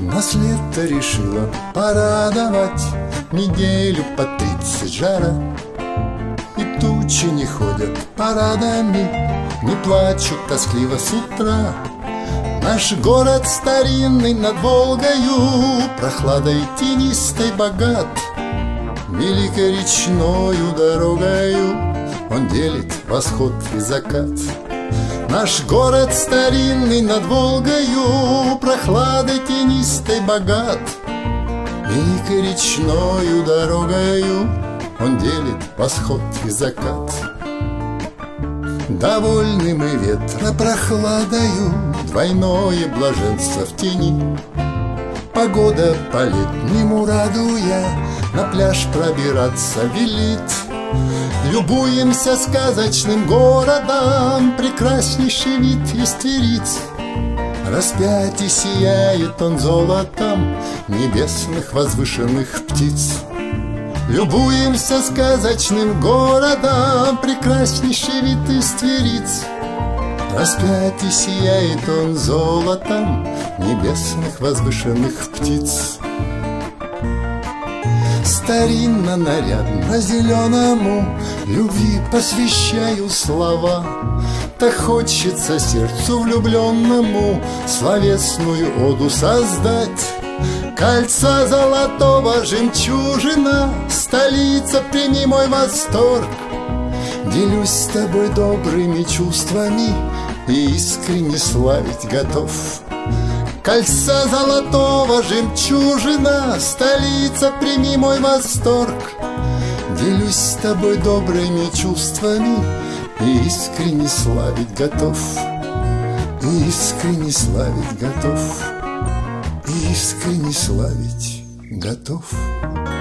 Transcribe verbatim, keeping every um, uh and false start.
Нас лето решило порадовать, неделю по тридцать жара. И тучи не ходят парадами, не плачут тоскливо с утра. Наш город старинный над Волгою прохладой тенистой богат. Великой речною дорогою он делит восход и закат. Наш город старинный над Волгою прохладой тенистой богат. Великой речною дорогою он делит восход и закат. Довольны мы ветра прохладою, двойное блаженство в тени. Погода по-летнему радуя, на пляж пробираться велит. Любуемся сказочным городом, прекраснейший вид из Твериц. Распятий сияет он золотом небесных возвышенных птиц. Любуемся сказочным городом, прекраснейший вид из Твериц. Распятий сияет он золотом небесных возвышенных птиц. Старинно, нарядно, зеленому любви посвящаю слова. Так хочется сердцу влюбленному словесную оду создать. Кольца золотого жемчужина, столица, прими мой восторг. Делюсь с тобой добрыми чувствами и искренне славить готов. Кольца золотого жемчужина, столица, прими мой восторг. Делюсь с тобой добрыми чувствами и искренне славить готов. И искренне славить готов. И искренне славить готов.